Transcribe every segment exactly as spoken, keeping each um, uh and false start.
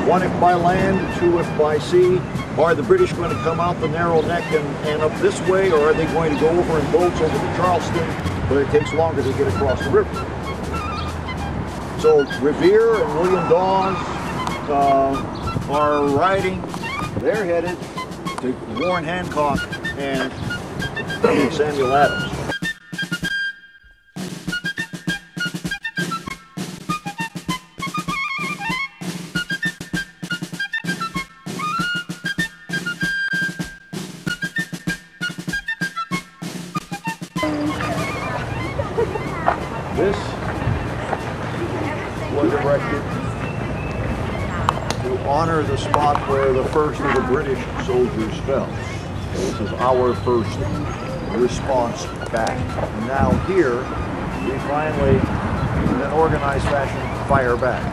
One if by land, two if by sea. Are the British going to come out the narrow neck and, and up this way, or are they going to go over in boats over to Charleston, but it takes longer to get across the river? So Revere and William Dawes uh, are riding. They're headed to Warren Hancock and Samuel Adams. This was erected to honor the spot where the first of the British soldiers fell. This is our first response back. And now here, we finally, in an organized fashion, fire back.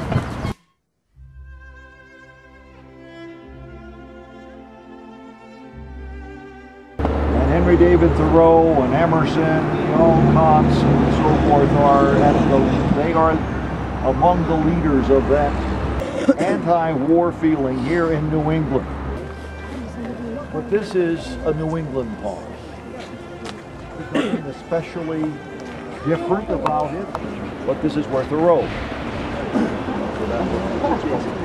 Henry David Thoreau and Emerson, Olcott, and so forth are at the, they are among the leaders of that anti-war feeling here in New England. But this is a New England pause. There's nothing especially different about it, but this is where Thoreau. So that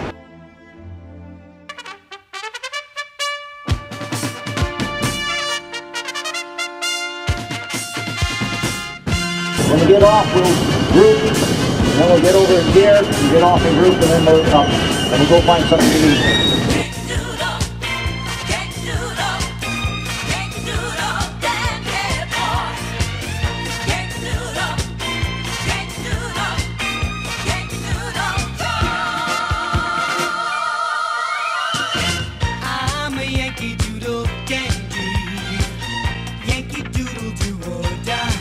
When we get off, we'll group, and then we'll get over in gear, and get off in group, and then we'll come, and we'll go find something to eat. I'm a Yankee Doodle dandy, Yankee Doodle do or die.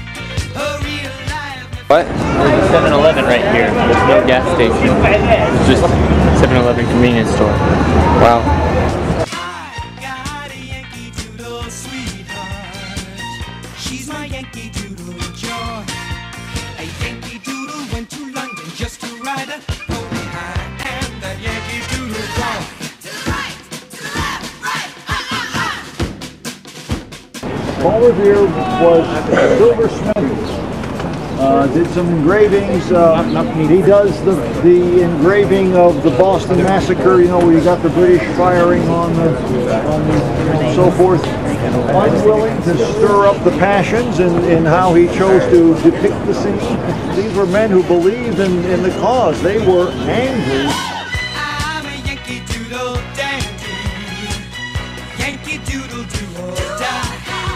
What? There's a seven eleven right here. There's no gas station. It's just seven eleven convenience store. Wow. I got a Yankee Doodle sweetheart. She's my Yankee Doodle joy. A Yankee Doodle went to London just to ride a pony high. And that Yankee Doodle boy. To the right, to the left, right, ah, ah, ah. Paul Revere was a silversmith. Uh, did some engravings. Uh, he does the, the engraving of the Boston Massacre, you know, where you got the British firing on the, on the and so forth. Unwilling to stir up the passions in, in how he chose to depict the scene. These were men who believed in, in the cause. They were angry. I'm a Yankee Doodle dandy, Yankee Doodle do or die.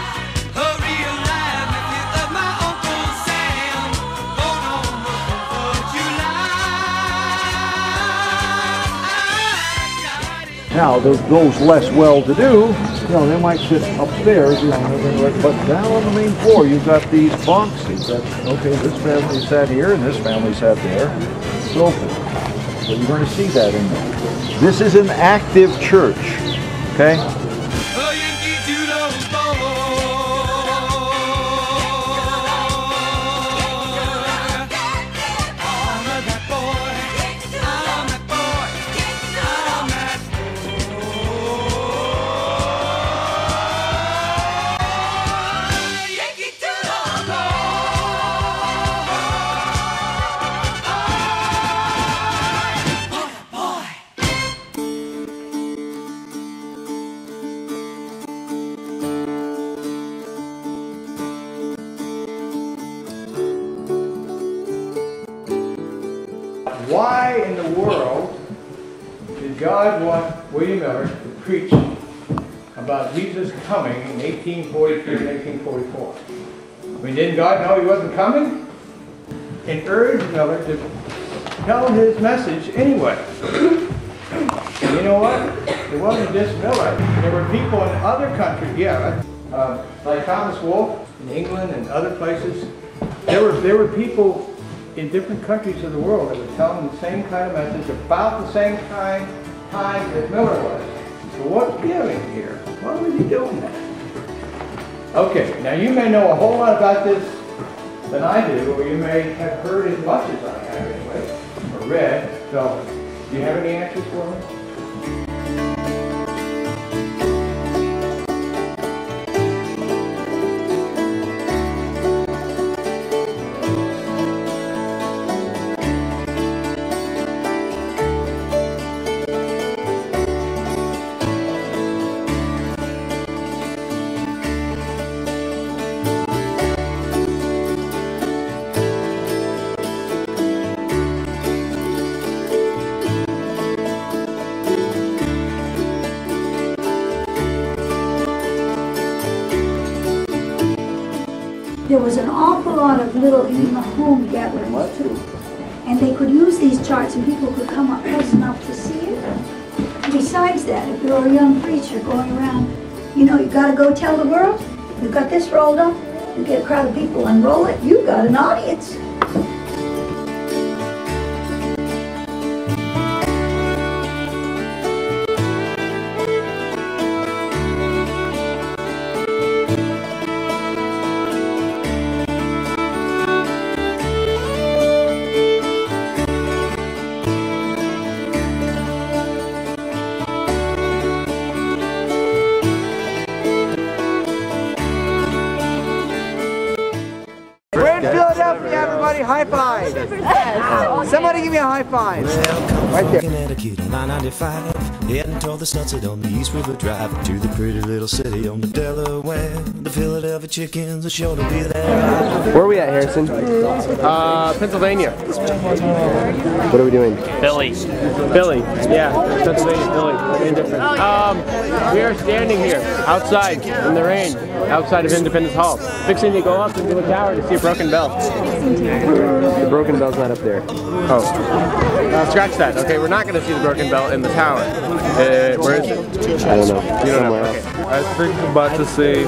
Now, those less well-to-do, you know, they might sit upstairs, you know, but down on the main floor, you've got these bunks. You've got, okay, this family sat here, and this family sat there, and so forth. So you're going to see that in there. This is an active church, okay? Why in the world did God want William Miller to preach about Jesus coming in eighteen forty-three and eighteen forty-four? I mean, didn't God know he wasn't coming? And urged Miller to tell his message anyway. And you know what? It wasn't just Miller. There were people in other countries, yeah, uh, like Thomas Wolfe in England and other places. There were, there were people in different countries of the world that were telling the same kind of message about the same kind time as Miller was. So what's giving here? Why was he doing that? Okay, now you may know a whole lot about this than I do, or you may have heard as much as I have anyway, or read. So Do you have any answers for me? There was an awful lot of little home gatherings too. And they could use these charts and people could come up close enough to see it. Besides that, if you're a young preacher going around, you know, you gotta go tell the world, you've got this rolled up, you get a crowd of people and roll it, you've got an audience. Philadelphia, everybody, high five. Somebody give me a high five. Right there. nine ninety-five, heading toward the sunset on the East River Drive to the pretty little city on the Delaware. The Philadelphia chickens are sure to be there. Where are we at, Harrison? Uh, Pennsylvania. What are we doing? Philly. Philly. Yeah, Pennsylvania, Philly. Very different. Um, we are standing here outside in the rain, outside of Independence Hall, fixing to go up into a tower to see a broken bell. The broken bell's not up there. Oh. Uh, scratch that. Okay, we're not going to see the broken bell in the tower. Uh, where is it? I don't know. You don't know. Somewhere Okay. I think I'm about to see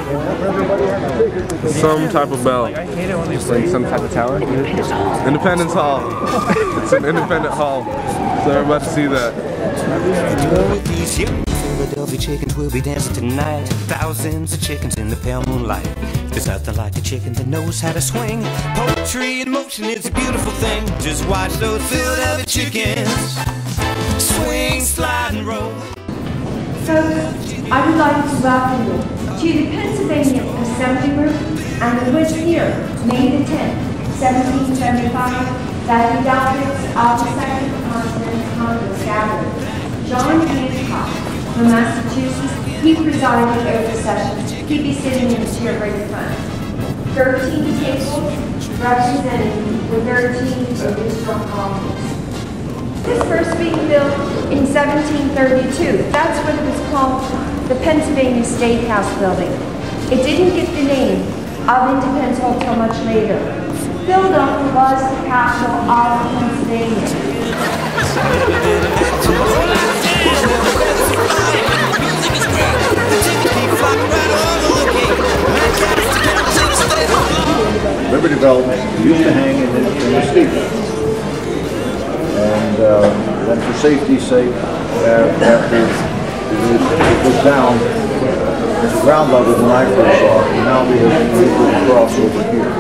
some type of bell. Like some type of tower? Independence Hall. It's an independent hall. So we're about to see that. These young Philadelphia chickens will be dancing tonight. Thousands of chickens in the pale moonlight. There's nothing like a chicken that knows how to swing. Poetry in motion is a beautiful thing. Just watch those Philadelphia chickens swing, slide, and roll. Folks, I would like to welcome you to the Pennsylvania Assembly Room and the was here, May the tenth, seventeen seventy-five, that the delegates of the Second Continental Congress gathered. John Hancock from Massachusetts, he presided over the session. He'd be sitting in the chair right in front. thirteen tables representing the thirteen additional colonies. This first being built in seventeen thirty-two. That's what it was called, the Pennsylvania State House building. It didn't get the name of Independence Hall till much later. Philadelphia was the capital of Pennsylvania. Liberty Bell used to hang in the, in the steeple. And uh, then for safety's sake, uh, after it was, it was down at the ground level when I first saw it, and now we have moved it across over here.